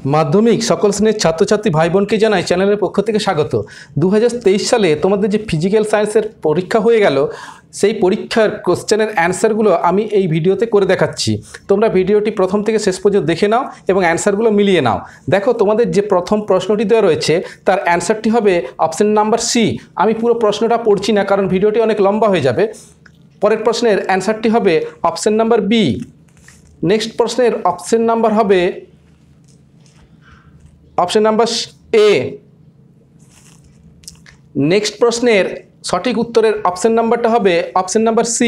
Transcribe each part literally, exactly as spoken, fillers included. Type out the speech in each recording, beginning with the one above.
মাধ্যমিক সকল শ্রেণীর ছাত্রছাত্রী ভাই বোনকে জানাই চ্যানেলের পক্ষ থেকে স্বাগত। দু হাজার তেইশ সালে তোমাদের যে ফিজিক্যাল সায়েন্সের পরীক্ষা হয়ে গেল, সেই পরীক্ষার কোশ্চেনের অ্যান্সারগুলো আমি এই ভিডিওতে করে দেখাচ্ছি। তোমরা ভিডিওটি প্রথম থেকে শেষ পর্যন্ত দেখে নাও এবং অ্যান্সারগুলো মিলিয়ে নাও। দেখো, তোমাদের যে প্রথম প্রশ্নটি দেওয়া রয়েছে তার অ্যান্সারটি হবে অপশন নাম্বার সি। আমি পুরো প্রশ্নটা পড়ছি না, কারণ ভিডিওটি অনেক লম্বা হয়ে যাবে। পরের প্রশ্নের অ্যান্সারটি হবে অপশন নাম্বার বি। নেক্সট প্রশ্নের অপশন নাম্বার হবে অপশন নাম্বার এ। নেক্সট প্রশ্নের সঠিক উত্তরের অপশন নাম্বারটা হবে অপশন নাম্বার সি।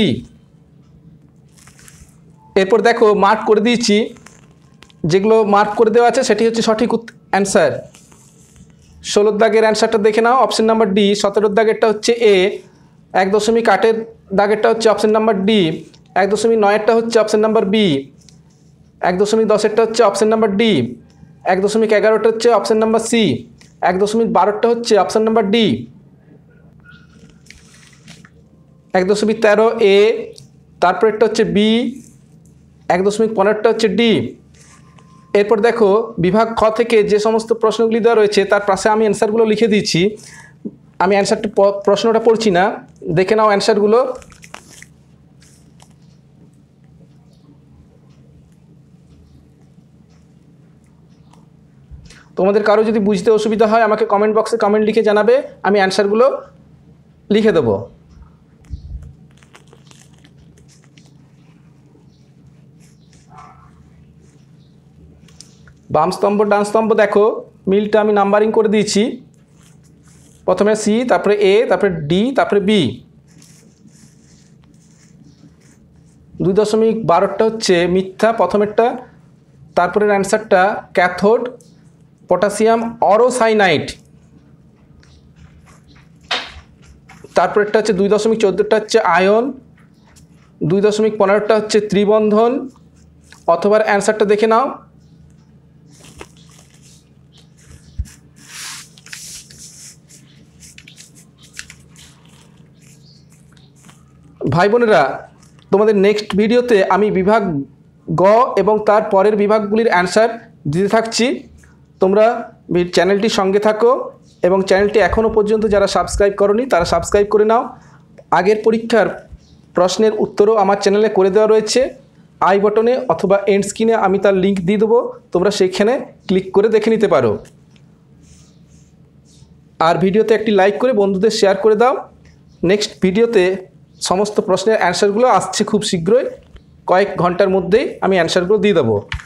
এরপর দেখো, মার্ক করে দিয়েছি, যেগুলো মার্ক করে দেওয়া আছে সেটি হচ্ছে সঠিক অ্যান্সার। ষোলোর দাগের অ্যান্সারটা দেখে নাও, অপশন নাম্বার ডি। সতেরোর দাগেরটা হচ্ছে এ। এক দশমিক আটের দাগেরটা হচ্ছে অপশন নাম্বার ডি। এক দশমিক নয়েরটা হচ্ছে অপশন নাম্বার বি। এক দশমিক দশেরটা হচ্ছে অপশন নাম্বার ডি। এক দশমিক এগারোটা হচ্ছে অপশন নাম্বার সি। এক দশমিক বারোটা হচ্ছে অপশন নাম্বার ডি। এক দশমিক তেরো এ, তারপরেরটা হচ্ছে বি। এক দশমিক পনেরোটা হচ্ছে ডি। এরপর দেখো, বিভাগ খ থেকে যে সমস্ত প্রশ্নগুলি দেওয়া রয়েছে তার পাশে আমি অ্যান্সারগুলো লিখে দিয়েছি। আমি অ্যান্সারটা প্রশ্নটা পড়ছি না, দেখে নাও অ্যান্সারগুলো। তোমাদের কারো যদি বুঝতে অসুবিধা হয় আমাকে কমেন্ট বক্সে কমেন্ট লিখে জানাবে, আমি অ্যান্সারগুলো লিখে দেবো। বাম স্তম্ভ ডান স্তম্ভ দেখো, মিলটা আমি নাম্বারিং করে দিয়েছি। প্রথমে সি, তারপরে এ, তারপরে ডি, তারপরে বি। দুই দশমিক বারোটা হচ্ছে মিথ্যা প্রথমেরটা। তারপরের অ্যান্সারটা ক্যাথোড পটাশিয়াম অরোসাইনাইড। তারপরেরটা হচ্ছে দুই দশমিক চোদ্দোটা হচ্ছে আয়ন। দুই দশমিক পনেরোটা হচ্ছে ত্রিবন্ধন। অথবা অ্যান্সারটা দেখে নাও। ভাই বোনেরা, তোমাদের নেক্সট ভিডিওতে আমি বিভাগ গ এবং তার পরের বিভাগগুলির অ্যান্সার দিতে থাকছি। তোমরা চ্যানেলটির সঙ্গে থাকো এবং চ্যানেলটি এখনও পর্যন্ত যারা সাবস্ক্রাইব করোনি তারা সাবস্ক্রাইব করে নাও। আগের পরীক্ষার প্রশ্নের উত্তরও আমার চ্যানেলে করে দেওয়া রয়েছে। আই বটনে অথবা এন্ড স্ক্রিনে আমি তার লিঙ্ক দিয়ে দেবো, তোমরা সেখানে ক্লিক করে দেখে নিতে পারো। আর ভিডিওতে একটি লাইক করে বন্ধুদের শেয়ার করে দাও। নেক্সট ভিডিওতে সমস্ত প্রশ্নের অ্যান্সারগুলো আসছে খুব শীঘ্রই, কয়েক ঘন্টার মধ্যেই আমি অ্যান্সারগুলো দিয়ে দেবো।